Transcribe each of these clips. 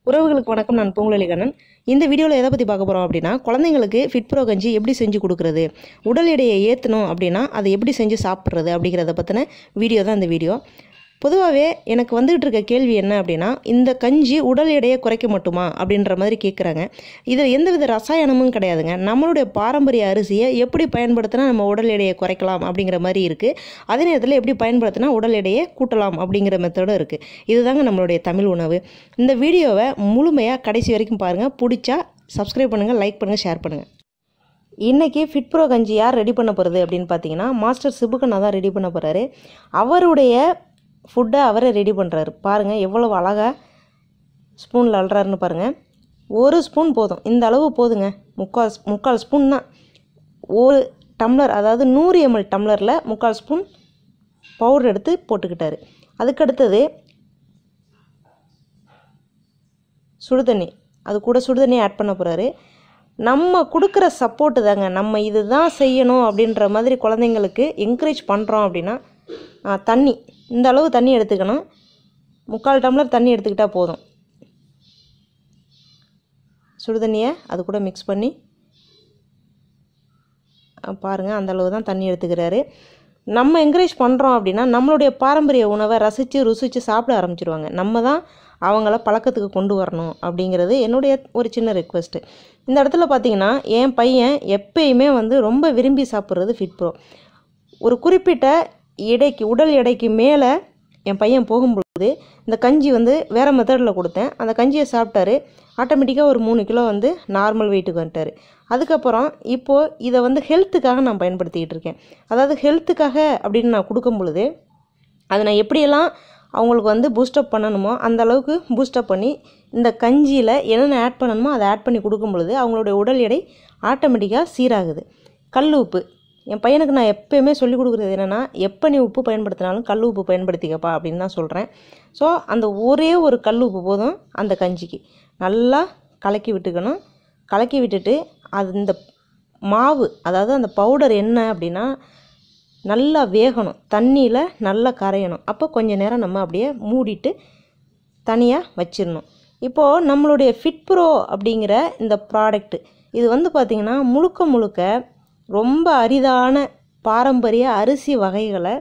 உறவுகளுக்கு வணக்கம். நான் பூங்குழலி கண்ணன். இந்த வீடியோவில் எதை பற்றி பார்க்க போகிறோம் அப்படின்னா, குழந்தைங்களுக்கு ஃபிட் ப்ரோ கஞ்சி எப்படி செஞ்சு கொடுக்குறது, உடல் எடையை ஏற்றணும் அப்படின்னா அதை எப்படி செஞ்சு சாப்பிட்றது அப்படிங்கிறத பற்றின வீடியோ தான் இந்த வீடியோ. பொதுவாகவே எனக்கு வந்துகிட்டு இருக்க கேள்வி என்ன அப்படின்னா, இந்த கஞ்சி உடல் எடையை குறைக்க மட்டுமா அப்படின்ற மாதிரி கேட்குறாங்க. இதில் எந்தவித ரசாயனமும் கிடையாதுங்க. நம்மளுடைய பாரம்பரிய அரிசியை எப்படி பயன்படுத்தினா நம்ம உடல் எடையை குறைக்கலாம் அப்படிங்கிற மாதிரி இருக்குது. அதே நேரத்தில் எப்படி பயன்படுத்தினா உடல் எடையை கூட்டலாம் அப்படிங்கிற மெத்தடும் இருக்குது. இதுதாங்க நம்மளுடைய தமிழ் உணவு. இந்த வீடியோவை முழுமையாக கடைசி வரைக்கும் பாருங்கள். பிடிச்சா சப்ஸ்கிரைப் பண்ணுங்கள், லைக் பண்ணுங்கள், ஷேர் பண்ணுங்கள். இன்றைக்கி ஃபிட் ப்ரோ கஞ்சி யார் ரெடி பண்ண போகிறது அப்படின்னு பார்த்தீங்கன்னா, மாஸ்டர் சிபுக்கண்ணா தான் ரெடி பண்ண போகிறாரு. அவருடைய ஃபுட்டை அவரே ரெடி பண்ணுறாரு. பாருங்கள் எவ்வளவு அழகாக ஸ்பூனில் அள்ளுறாருன்னு பாருங்கள். ஒரு ஸ்பூன் போதும், இந்த அளவு போதுங்க. முக்கால் ஸ்பூன் தான். ஒரு டம்ளர், அதாவது 100 ml டம்ளரில் 3/4 ஸ்பூன் பவுடர் எடுத்து போட்டுக்கிட்டாரு. அதுக்கடுத்தது சுடுதண்ணி, அது கூட சுடுதண்ணி ஆட் பண்ண போகிறாரு. நம்ம கொடுக்குற சப்போர்ட்டு தாங்க. நம்ம இதுதான் செய்யணும் அப்படின்ற மாதிரி குழந்தைங்களுக்கு என்கரேஜ் பண்ணுறோம் அப்படின்னா, தண்ணி இந்த அளவு தண்ணி எடுத்துக்கணும். 3/4 டம்ளர் தண்ணி எடுத்துக்கிட்டால் போதும். சுடுதண்ணியை அது கூட மிக்ஸ் பண்ணி பாருங்கள், அந்தளவு தான் தண்ணி எடுத்துக்கிறாரு. நம்ம என்கரேஜ் பண்ணுறோம் அப்படின்னா நம்மளுடைய பாரம்பரிய உணவை ரசித்து ருசித்து சாப்பிட ஆரம்பிச்சிருவாங்க. நம்ம தான் அவங்கள பழக்கத்துக்கு கொண்டு வரணும் அப்படிங்கிறது என்னுடைய ஒரு சின்ன ரெக்வெஸ்ட்டு. இந்த இடத்துல பார்த்திங்கன்னா, என் பையன் எப்பயுமே ரொம்ப விரும்பி சாப்பிட்றது ஃபிட் ப்ரோ. ஒரு குறிப்பிட்ட எடைக்கு, உடல் எடைக்கு மேலே என் பையன் போகும்பொழுது இந்த கஞ்சி வேறு மெத்தடில் கொடுத்தேன். அந்த கஞ்சியை சாப்பிட்டாரு. ஆட்டோமேட்டிக்காக ஒரு 3 கிலோ நார்மல் வெயிட்டுக்கு வந்துட்டார். அதுக்கப்புறம் இப்போது இதை ஹெல்த்துக்காக நான் பயன்படுத்திக்கிட்டு இருக்கேன். அதாவது ஹெல்த்துக்காக அப்படின்னு நான் கொடுக்கும் பொழுது அதை நான் எப்படியெல்லாம் அவங்களுக்கு பூஸ்டப் பண்ணணுமோ அந்த அளவுக்கு பூஸ்டப் பண்ணி இந்த கஞ்சியில் என்னென்ன ஆட் பண்ணணுமோ அதை ஆட் பண்ணி கொடுக்கும் பொழுது அவங்களுடைய உடல் எடை ஆட்டோமேட்டிக்காக சீராகுது. கல் உப்பு, என் பையனுக்கு நான் எப்போயுமே சொல்லிக் கொடுக்குறது என்னென்னா, எப்போ நீ உப்பு பயன்படுத்தினாலும் கல் உப்பு பயன்படுத்திக்கப்பா அப்படின்னு தான் சொல்கிறேன். ஸோ அந்த ஒரே ஒரு கல் உப்பு போதும் அந்த கஞ்சிக்கு. நல்லா கலக்கி விட்டுக்கணும். கலக்கி விட்டுட்டு அது இந்த மாவு, அதாவது அந்த பவுடர் என்ன அப்படின்னா நல்லா வேகணும், தண்ணியில் நல்லா கரையணும். அப்போ கொஞ்சம் நேரம் நம்ம அப்படியே மூடிட்டு தனியாக வச்சிடணும். இப்போது நம்மளுடைய ஃபிட் ப்ரோ அப்படிங்கிற இந்த ப்ராடக்ட்டு இது பார்த்திங்கன்னா முழுக்க ரொம்ப அரிதான பாரம்பரிய அரிசி வகைகளை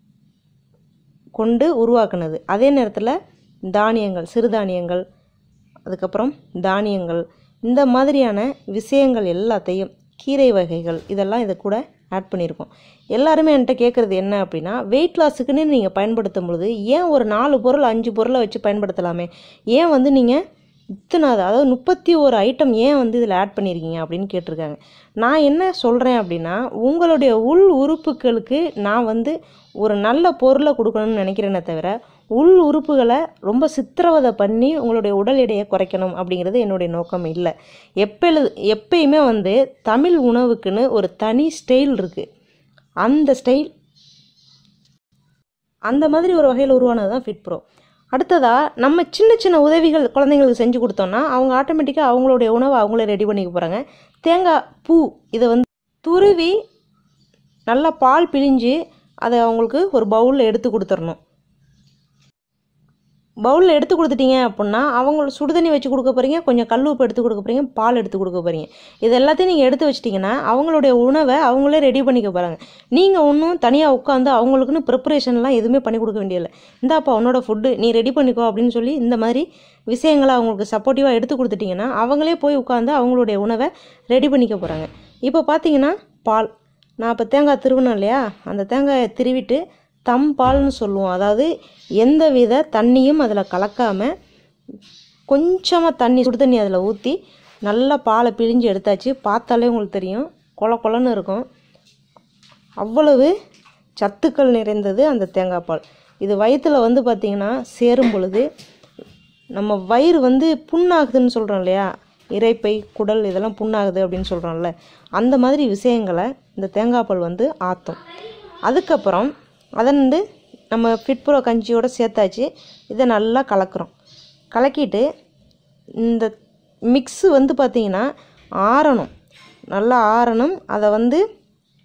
கொண்டு உருவாக்குனது. அதே நேரத்தில் தானியங்கள், சிறுதானியங்கள், அதுக்கப்புறம் தானியங்கள், இந்த மாதிரியான விஷயங்கள் எல்லாத்தையும், கீரை வகைகள், இதெல்லாம் இதை கூட ஆட் பண்ணியிருக்கோம். எல்லாருமே என்கிட்ட கேட்குறது என்ன அப்படின்னா, வெயிட் லாஸுக்குன்னு நீங்கள் பயன்படுத்தும் பொழுது ஏன் ஒரு 4 பொருள் 5 பொருளை வச்சு பயன்படுத்தலாமே, ஏன் நீங்கள் இத்தனாவது, அதாவது 31 ஐட்டம் ஏன் இதில் ஆட் பண்ணியிருக்கீங்க அப்படின்னு கேட்டிருக்காங்க. நான் என்ன சொல்கிறேன் அப்படின்னா, உங்களுடைய உள் உறுப்புகளுக்கு நான் ஒரு நல்ல பொருளை கொடுக்கணும்னு நினைக்கிறேனே தவிர, உள் உறுப்புகளை ரொம்ப சித்திரவதை பண்ணி உங்களுடைய உடல் எடையை குறைக்கணும் அப்படிங்கிறது என்னுடைய நோக்கம் இல்லை. எப்பயுமே தமிழ் உணவுக்குன்னு ஒரு தனி ஸ்டைல் இருக்குது. அந்த ஸ்டைல் அந்த மாதிரி ஒரு வகையில் உருவானது தான் ஃபிட் ப்ரோ. அடுத்ததாக நம்ம சின்ன உதவிகள் குழந்தைங்களுக்கு செஞ்சு கொடுத்தோன்னா அவங்க ஆட்டோமேட்டிக்காக அவங்களுடைய உணவை அவங்களே ரெடி பண்ணிக்க போகிறாங்க. தேங்காய் பூ இதை துருவி நல்லா பால் பிழிஞ்சு அதை அவங்களுக்கு ஒரு பவுலில் எடுத்து கொடுத்துடணும். பவுலில் எடுத்து கொடுத்துட்டீங்க அப்படின்னா அவங்களுக்கு சுடுதண்ணி வச்சு கொடுக்க போகிறீங்க, கொஞ்சம் கல் உப்பு எடுத்து கொடுக்க போகிறீங்க, பால் எடுத்து கொடுக்க போகிறீங்க. இது எல்லாத்தையும் நீங்கள் எடுத்து வச்சிட்டிங்கன்னா அவங்களுடைய உணவை அவங்களே ரெடி பண்ணிக்க போகிறாங்க. நீங்கள் ஒன்றும் தனியாக உட்காந்து அவங்களுக்குன்னு ப்ரிப்பரேஷன்லாம் எதுவுமே பண்ணி கொடுக்க வேண்டியதில்லை. இந்தாப்பா உன்னோட ஃபுட்டு நீ ரெடி பண்ணிக்கோ அப்படின்னு சொல்லி இந்த மாதிரி விஷயங்களை அவங்களுக்கு சப்போர்ட்டிவாக எடுத்து கொடுத்துட்டிங்கன்னா அவங்களே போய் உட்காந்து அவங்களுடைய உணவை ரெடி பண்ணிக்க போகிறாங்க. இப்போ பார்த்தீங்கன்னா பால், நான் இப்போ தேங்காய் திருவினேன் இல்லையா, அந்த தேங்காயை திருவிட்டு பால்னு சொல்லுவோம். அதாவது எந்த வித தண்ணியும் அதில் கலக்காமல் கொஞ்சமாக தண்ணி, சுடு தண்ணி அதில் ஊற்றி நல்லா பாலை பிழிஞ்சு எடுத்தாச்சு. பார்த்தாலே உங்களுக்கு தெரியும், கொலன்னு இருக்கும். அவ்வளவு சத்துக்கள் நிறைந்தது அந்த தேங்காய் பால். இது வயிற்றில் பார்த்திங்கன்னா சேரும் பொழுது நம்ம வயிறு புண்ணாகுதுன்னு சொல்கிறோம் இல்லையா, இரைப்பை, குடல் இதெல்லாம் புண்ணாகுது அப்படின்னு சொல்கிறோம்ல, அந்த மாதிரி விஷயங்களை இந்த தேங்காய் பால் ஆற்றும். அதுக்கப்புறம் அதை நம்ம ஃபிட் ப்ரோ கஞ்சியோடு சேர்த்தாச்சு. இதை நல்லா கலக்கிறோம். கலக்கிட்டு இந்த மிக்ஸு பார்த்திங்கன்னா ஆறணும், நல்லா ஆறணும். அதை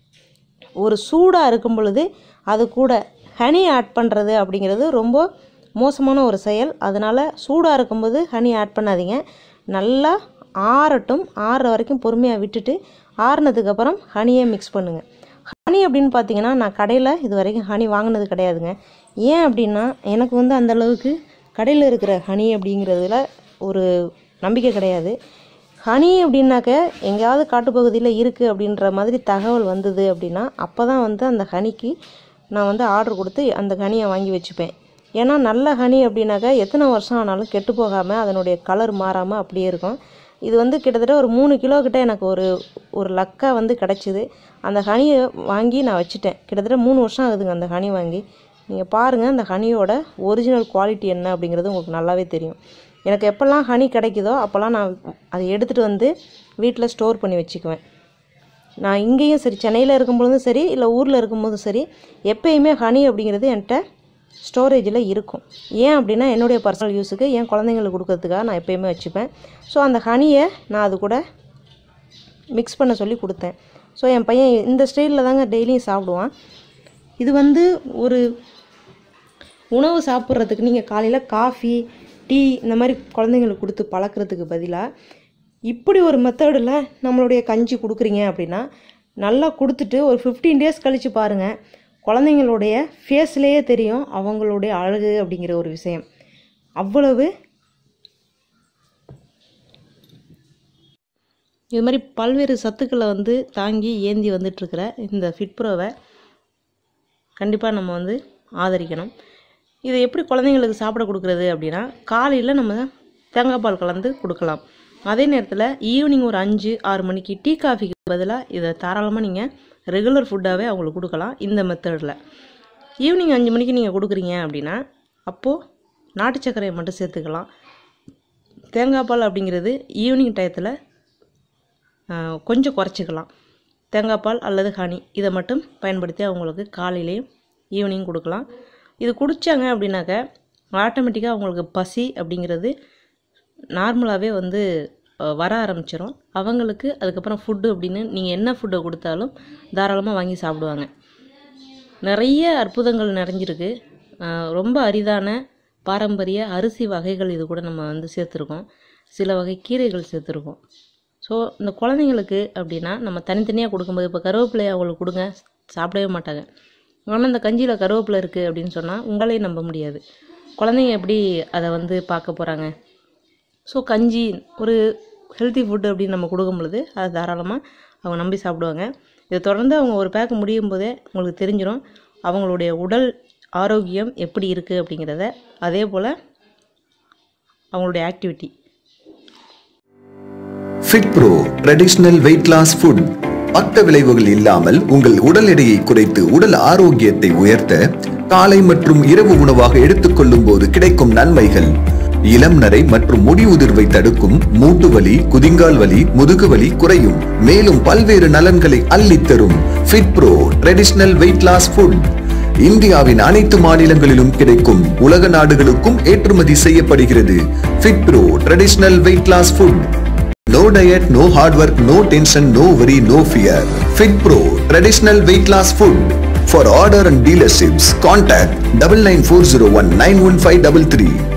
ஒரு சூடாக இருக்கும் பொழுது அது கூட ஹனி ஆட் பண்ணுறது அப்படிங்கிறது ரொம்ப மோசமான ஒரு செயல். அதனால் சூடாக இருக்கும்போது ஹனி ஆட் பண்ணாதீங்க. நல்லா ஆறட்டும், ஆறுற வரைக்கும் பொறுமையாக விட்டுட்டு ஆறுனதுக்கப்புறம் ஹனியை மிக்ஸ் பண்ணுங்கள். ஹனி அப்படின்னு பார்த்தீங்கன்னா நான் கடையில் இது வரைக்கும் ஹனி வாங்கினது கிடையாதுங்க. ஏன் அப்படின்னா எனக்கு வந்து அந்தளவுக்கு கடையில் இருக்கிற ஹனி அப்படிங்கிறதுல ஒரு நம்பிக்கை கிடையாது. ஹனி அப்படின்னாக்க எங்கேயாவது காட்டுப்பகுதியில் இருக்குது அப்படின்ற மாதிரி தகவல் வந்தது அப்படின்னா அப்போ தான் வந்து அந்த ஹனிக்கு நான் வந்து ஆர்டர் கொடுத்து அந்த ஹனியை வாங்கி வச்சுப்பேன். ஏன்னா நல்ல ஹனி அப்படின்னாக்கா எத்தனை வருஷம் ஆனாலும் கெட்டு போகாமல் அதனுடைய கலர் மாறாமல் அப்படியே இருக்கும். இது வந்து கிட்டத்தட்ட ஒரு 3 கிலோ கிட்ட எனக்கு ஒரு லக்கா வந்து கிடச்சிது. அந்த ஹனியை வாங்கி நான் வச்சுட்டேன். கிட்டத்தட்ட 3 வருஷம் ஆகுதுங்க அந்த ஹனி வாங்கி. நீங்கள் பாருங்கள் அந்த ஹனியோட ஒரிஜினல் குவாலிட்டி என்ன அப்படிங்கிறது உங்களுக்கு நல்லாவே தெரியும். எனக்கு எப்போல்லாம் ஹனி கிடைக்குதோ அப்போல்லாம் நான் அதை எடுத்துகிட்டு வந்து வீட்டில் ஸ்டோர் பண்ணி வச்சுக்குவேன். நான் இங்கேயும் சரி, சென்னையில் இருக்கும்பொழுதும் சரி, இல்லை ஊரில் இருக்கும்போதும் சரி, எப்போயுமே ஹனி அப்படிங்கிறது என்கிட்ட ஸ்டோரேஜில் இருக்கும். ஏன் அப்படின்னா என்னுடைய பர்சனல் யூஸுக்கு, என் குழந்தைங்களுக்கு கொடுக்கறதுக்காக நான் எப்போயுமே வச்சுப்பேன். ஸோ அந்த ஹனியை நான் அது கூட மிக்ஸ் பண்ண சொல்லி கொடுத்தேன். ஸோ என் பையன் இந்த ஸ்டைலில் தாங்க டெய்லியும் சாப்பிடுவான். இது வந்து ஒரு உணவு சாப்பிட்றதுக்கு நீங்கள் காலையில் காஃபி, டீ இந்த மாதிரி குழந்தைங்களுக்கு கொடுத்து பழக்கிறதுக்கு பதிலாக இப்படி ஒரு மெத்தடில் நம்மளுடைய கஞ்சி கொடுக்குறீங்க அப்படின்னா நல்லா கொடுத்துட்டு ஒரு 15 டேஸ் கழித்து பாருங்கள், குழந்தைங்களுடைய ஃபேஸ்லேயே தெரியும் அவங்களுடைய அழகு அப்படிங்கிற ஒரு விஷயம். அவ்வளவு இது மாதிரி பல்வேறு சத்துக்களை வந்து தாங்கி ஏந்தி வந்துட்டுருக்கிற இந்த ஃபிட்ப்ரோவை கண்டிப்பாக நம்ம வந்து ஆதரிக்கணும். இதை எப்படி குழந்தைங்களுக்கு சாப்பிட கொடுக்குறது அப்படின்னா காலையில் நம்ம தேங்காய் பால் கலந்து கொடுக்கலாம். அதே நேரத்தில் ஈவினிங் ஒரு 5-6 மணிக்கு டீ காஃபிக்கு பதிலாக இதை தாராளமாக நீங்கள் ரெகுலர் ஃபுட்டாகவே அவங்களுக்கு கொடுக்கலாம். இந்த மெத்தடில் ஈவினிங் 5 மணிக்கு நீங்கள் கொடுக்குறீங்க அப்படின்னா அப்போது நாட்டு சர்க்கரையை மட்டும் சேர்த்துக்கலாம். தேங்காய் பால் அப்படிங்கிறது ஈவினிங் டயத்தில் கொஞ்சம் குறைச்சிக்கலாம். தேங்காய் பால் அல்லது ஹனி இதை மட்டும் பயன்படுத்தி அவங்களுக்கு காலையிலையும் ஈவினிங் கொடுக்கலாம். இது குடித்தாங்க அப்படின்னாக்க ஆட்டோமேட்டிக்காக அவங்களுக்கு பசி அப்படிங்கிறது நார்மலாகவே வந்து வர ஆரம்பிச்சிடும். அவங்களுக்கு அதுக்கப்புறம் ஃபுட்டு அப்படின்னு நீங்கள் என்ன ஃபுட்டை கொடுத்தாலும் தாராளமாக வாங்கி சாப்பிடுவாங்க. நிறைய அற்புதங்கள் நிறைஞ்சிருக்கு. ரொம்ப அரிதான பாரம்பரிய அரிசி வகைகள் இது கூட நம்ம வந்து சேர்த்துருக்கோம். சில வகை கீரைகள் சேர்த்துருக்கோம். ஸோ இந்த குழந்தைங்களுக்கு அப்படின்னா நம்ம தனித்தனியாக கொடுக்கும்போது இப்போ கருவேப்பிலையை அவங்களுக்கு கொடுங்க, சாப்பிடவே மாட்டாங்க. ஆனால் இந்த கஞ்சியில் கருவேப்பிலை இருக்குது அப்படின்னு சொன்னால் உங்களையும் நம்ப முடியாது. குழந்தைங்க எப்படி அதை வந்து பார்க்க போகிறாங்க? ஸோ கஞ்சி ஒரு ஹெல்த்தி ஃபுட்டு அப்படின்னு நம்ம கொடுக்கும் பொழுது அதை தாராளமாக அவங்க நம்பி சாப்பிடுவாங்க. இதை தொடர்ந்து அவங்க ஒரு பேக் முடியும் போதே உங்களுக்கு தெரிஞ்சிடும் அவங்களுடைய உடல் ஆரோக்கியம் எப்படி இருக்குது அப்படிங்கிறத. அதே போல் அவங்களுடைய activity. FitPro traditional weight loss food. பக்க விளைவுகள் இல்லாமல் உங்கள் உடல் எடையை குறைத்து உடல் ஆரோக்கியத்தை உயர்த்த காலை மற்றும் இரவு உணவாக எடுத்துக்கொள்ளும் போது கிடைக்கும் நன்மைகள்: இளம் நரை மற்றும் முடி உதிர்வை தடுக்கும், மூட்டு வலி, குதிங்கால் வலி, முதுகு வலி குறையும், மேலும் பல்வேறு நலன்களை அள்ளித்தரும். FitPro traditional weight loss food இந்தியாவின் அனைத்து மாநிலங்களிலும் கிடைக்கும். உலக நாடுகளுக்கும் ஏற்றுமதி செய்யப்படுகிறது. FitPro traditional weight loss food. No diet, no hard work, no tension, no worry, no fear. FitPro traditional weight loss food. For order and dealerships, contact 99401 91533.